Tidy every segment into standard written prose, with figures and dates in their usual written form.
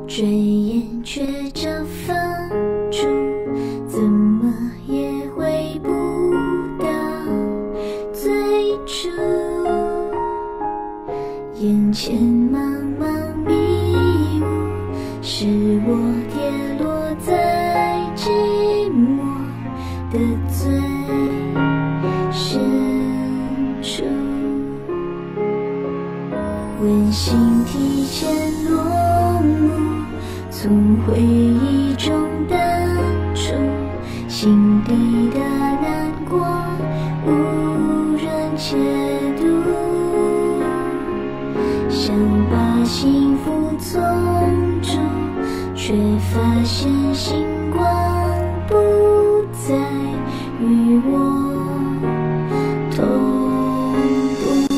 转眼却找放逐，怎么也回不到最初。眼前茫茫迷雾，是我跌落在寂寞的最深处。温馨提前落幕，从回忆中淡出，心底的难过无人解读。想把幸福从住，却发现星光不再与我同步。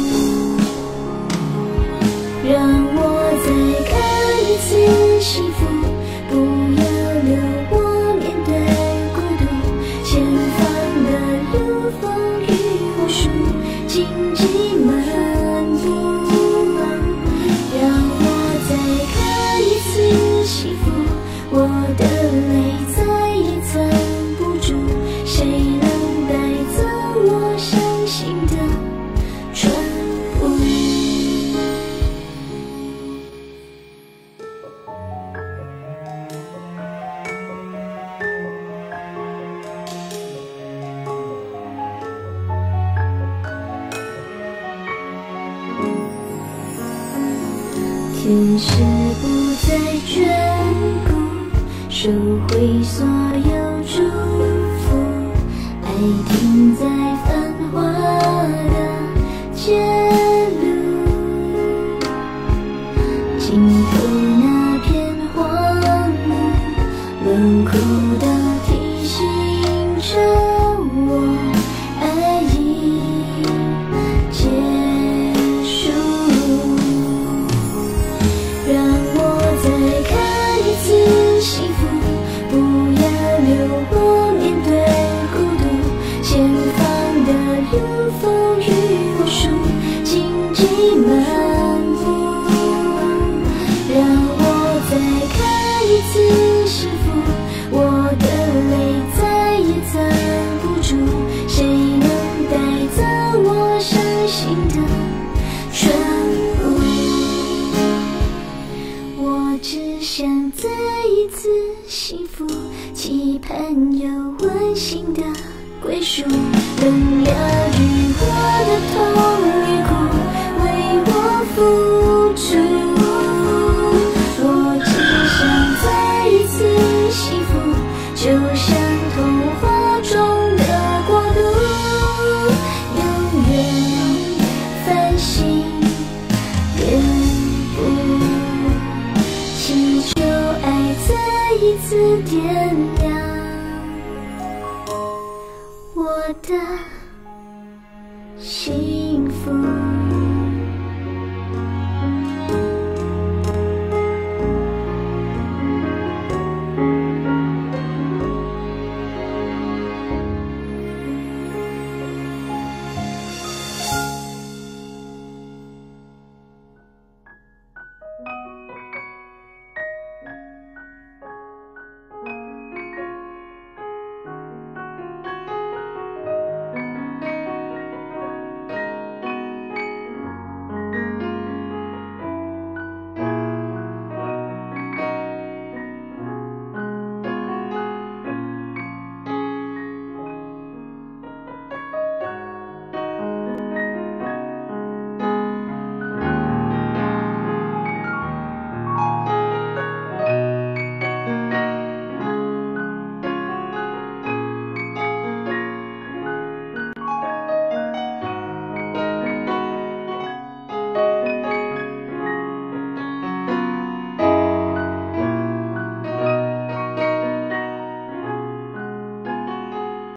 让我再看一次幸福，不要留我面对孤独。前方的路风雨无数，荆棘漫步。让我再看一次幸福，我的泪再也藏不住。谁能带走我伤心的船坞？天使不再眷顾，收回所有祝福，爱停在繁华的街路，尽头那片荒芜，冷酷地提醒着我，爱已结束。让我再看一次幸福，不要留我面对孤独。前方的路风雨无数，荆棘漫步。让我再看一次幸福，我的泪再也藏不住。谁能带走我伤心的船坞？我只想再一次幸福，期盼有温馨的归属，能疗愈我的痛与苦，为我付出。我只想再一次幸福，就像童话中的国度，永远繁星遍布，祈求爱再一次点亮我的幸福。